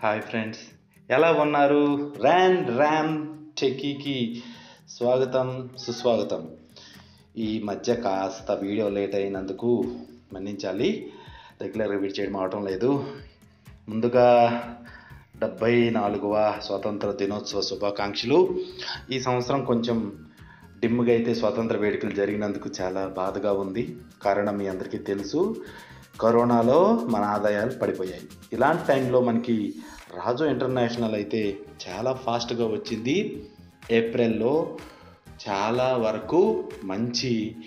Hi friends, ఎలా ఉన్నారు? RAM టెక్కీకి స్వాగతం, సుస్వాగతం. ఈ మధ్య కాస్త వీడియో లేట్ అయినందుకు మన్నించాలి. రెగ్యులర్గా వీడియో చేయడం అవటం లేదు. ముందుగా 74వ స్వాతంత్ర దినోత్సవ శుభాకాంక్షలు. ఈ సంవత్సరం కొంచెం డిమ్గా అయితే స్వాతంత్ర వేడుకలు జరిగినందుకు చాలా బాధగా ఉంది. కారణం మీ అందరికీ తెలుసు, కరోనాలో మన ఆదాయాలు పడిపోయాయి. ఇలాంటి టైంలో మనకి రాజో ఇంటర్నేషనల్ అయితే చాలా ఫాస్ట్గా వచ్చింది. ఏప్రిల్లో చాలా వరకు మంచి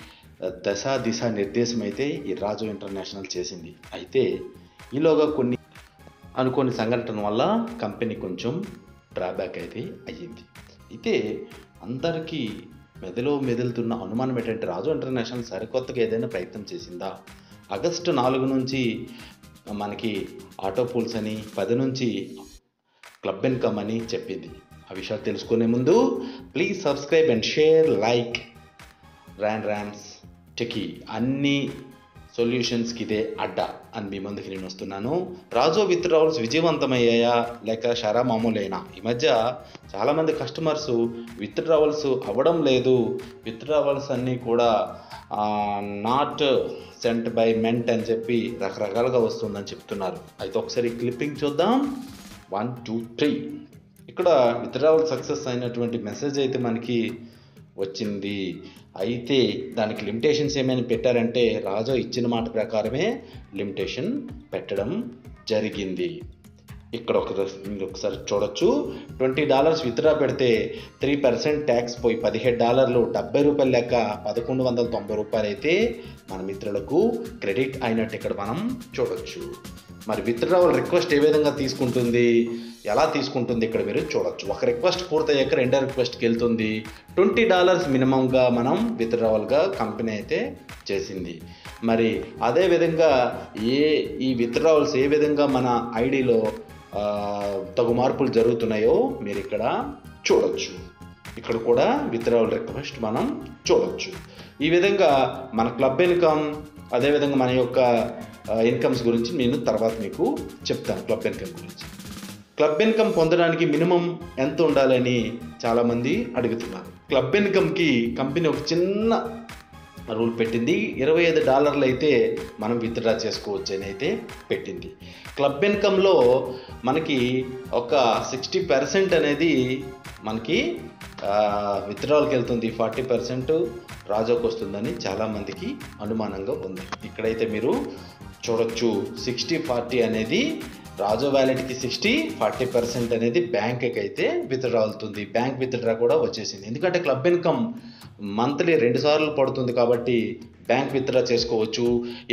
దిశ నిర్దేశం అయితే ఈ రాజో ఇంటర్నేషనల్ చేసింది. అయితే ఈలోగా కొన్ని అనుకోని సంఘటన వల్ల కంపెనీ కొంచెం డ్రాబ్యాక్ అయితే అయ్యింది. అయితే అందరికీ మెదులుతున్న అనుమానం ఏంటంటే, రాజో ఇంటర్నేషనల్ సరికొత్తగా ఏదైనా ప్రయత్నం చేసిందా? ఆగస్టు 4 నుంచి మనకి ఆటో పూల్స్ అని, 10 నుంచి క్లబ్ ఇన్కమ్ అని చెప్పింది. ఆ విషయాలు తెలుసుకునే ముందు please subscribe and share, like. Ram's techie అన్ని సొల్యూషన్స్కి ఇదే అడ్డా అని మీ ముందుకు నేను వస్తున్నాను. రాజో విత్డ్రావల్స్ విజయవంతమయ్యాయా లేక షరా మామూలైనా? ఈ మధ్య చాలామంది కస్టమర్స్ విత్డ్రావల్స్ అవ్వడం లేదు, విత్డ్రావల్స్ అన్నీ కూడా నాట్ సెంట్ బై మెంట్ అని చెప్పి రకరకాలుగా వస్తుందని చెప్తున్నారు. అయితే ఒకసారి క్లిప్పింగ్ చూద్దాం. 1 2 3. ఇక్కడ విత్డ్రావల్ సక్సెస్ అయినటువంటి మెసేజ్ అయితే మనకి వచ్చింది. అయితే దానికి లిమిటేషన్స్ ఏమైనా పెట్టారంటే, రాజో ఇచ్చిన మాట ప్రకారమే లిమిటేషన్ పెట్టడం జరిగింది. ఇక్కడ ఒకసారి చూడొచ్చు. $20 విత్డ్రా పెడితే 3% ట్యాక్స్ పోయి $17, $70 లెక్క $1190 అయితే మన మిత్రులకు క్రెడిట్ అయినట్టు ఇక్కడ మనం చూడొచ్చు. మరి విత్డ్రావల్ రిక్వెస్ట్ ఏ విధంగా తీసుకుంటుంది, ఎలా తీసుకుంటుంది ఇక్కడ మీరు చూడొచ్చు. ఒక రిక్వెస్ట్ పూర్తయ్యాక రెండో రిక్వెస్ట్కి వెళ్తుంది. $20 మినిమంగా మనం విత్డ్రావల్గా కంపెనీ అయితే చేసింది. మరి అదేవిధంగా ఈ విత్డ్రావల్స్ ఏ విధంగా మన ఐడిలో తగు మార్పులు జరుగుతున్నాయో మీరు ఇక్కడ చూడొచ్చు. ఇక్కడ కూడా విత్డ్రావల్ రిక్వెస్ట్ మనం చూడొచ్చు. ఈ విధంగా మన క్లబ్ ఇన్కమ్, అదేవిధంగా మన యొక్క ఇన్కమ్స్ గురించి నేను తర్వాత మీకు చెప్తాను. క్లబ్ ఇన్కమ్ గురించి, క్లబ్ ఇన్కమ్ పొందడానికి మినిమం ఎంత ఉండాలని చాలామంది అడుగుతున్నారు. క్లబ్ ఇన్కమ్కి కంపెనీ ఒక చిన్న రూల్ పెట్టింది. $25 అయితే మనం విత్డ్రా చేసుకోవచ్చు అని అయితే పెట్టింది. క్లబ్ ఇన్కంలో మనకి ఒక 60% అనేది మనకి విత్డ్రావల్కి వెళ్తుంది, 40% రాజోకి వస్తుందని చాలామందికి అనుమానంగా ఉంది. ఇక్కడైతే మీరు చూడొచ్చు, 60-40 అనేది రాజో వ్యాలెట్కి 60, 40% అనేది బ్యాంక్కి అయితే విత్డ్రా అవుతుంది. బ్యాంక్ విత్డ్రా కూడా వచ్చేసింది. ఎందుకంటే క్లబ్ ఇన్కమ్ మంత్లీ 2 సార్లు పడుతుంది కాబట్టి బ్యాంక్ విత్డ్రా చేసుకోవచ్చు.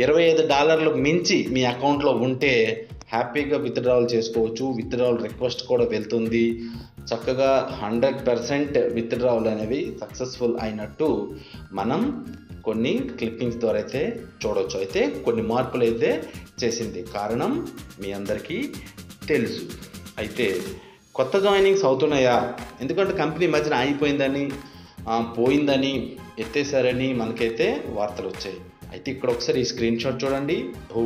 $25 మించి మీ అకౌంట్లో ఉంటే హ్యాపీగా విత్డ్రావల్ చేసుకోవచ్చు. విత్డ్రావల్ రిక్వెస్ట్ కూడా వెళ్తుంది. చక్కగా 100% విత్డ్రావల్ అనేవి సక్సెస్ఫుల్ అయినట్టు మనం కొన్ని క్లిప్పింగ్స్ ద్వారా అయితే చూడవచ్చు. అయితే కొన్ని మార్పులు అయితే చేసింది. కారణం మీ అందరికీ తెలుసు. అయితే కొత్త జాయినింగ్స్ అవుతున్నాయా? ఎందుకంటే కంపెనీ మధ్యన ఆగిపోయిందని, పోయిందని, ఎత్తేసారని మనకైతే వార్తలు వచ్చాయి. అయితే ఇక్కడ ఒకసారి ఈ స్క్రీన్ షాట్ చూడండి.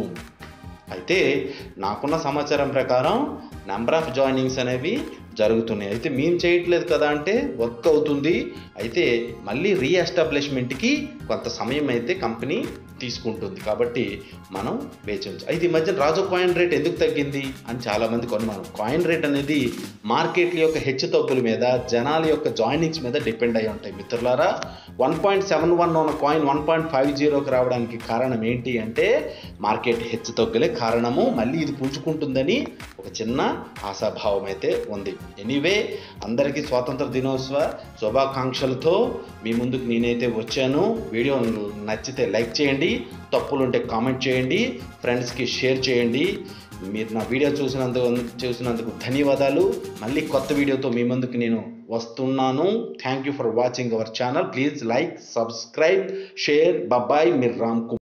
అయితే నాకున్న సమాచారం ప్రకారం నెంబర్ ఆఫ్ జాయినింగ్స్ అనేవి జరుగుతున్నాయి. అయితే మేము చేయట్లేదు కదా అంటే వర్క్ అవుతుంది. అయితే మళ్ళీ రీఎస్టాబ్లిష్మెంట్కి కొంత సమయం అయితే కంపెనీ తీసుకుంటుంది. కాబట్టి మనం వేచి ఉంచాలి. అయితే ఈ మధ్య రాజో కాయిన్ రేట్ ఎందుకు తగ్గింది అని చాలామంది కొనుగోలు. కాయిన్ రేట్ అనేది మార్కెట్ల యొక్క హెచ్చు తగ్గుల మీద, జనాల యొక్క జాయినింగ్స్ మీద డిపెండ్ అయి ఉంటాయి. మిత్రులారా, 1.71 ఉన్న కాయిన్ 1.50కి రావడానికి కారణం ఏంటి అంటే మార్కెట్ హెచ్చు తగ్గులే కారణము. మళ్ళీ ఇది పుంజుకుంటుందని ఒక చిన్న ఆశాభావం అయితే ఉంది. ఎనీవే, అందరికీ స్వాతంత్ర దినోత్సవ శుభాకాంక్షలతో మీ ముందుకు నేనైతే వచ్చాను. వీడియో నచ్చితే లైక్ చేయండి, తప్పులుంటే కామెంట్ చేయండి, ఫ్రెండ్స్కి షేర్ చేయండి. మీరు నా వీడియో చూసినందుకు ధన్యవాదాలు. మళ్ళీ కొత్త వీడియోతో మీ ముందుకు నేను వస్తున్నాను. Thank you for watching our channel. Please like, subscribe, share. Bye. మీరు రామ్.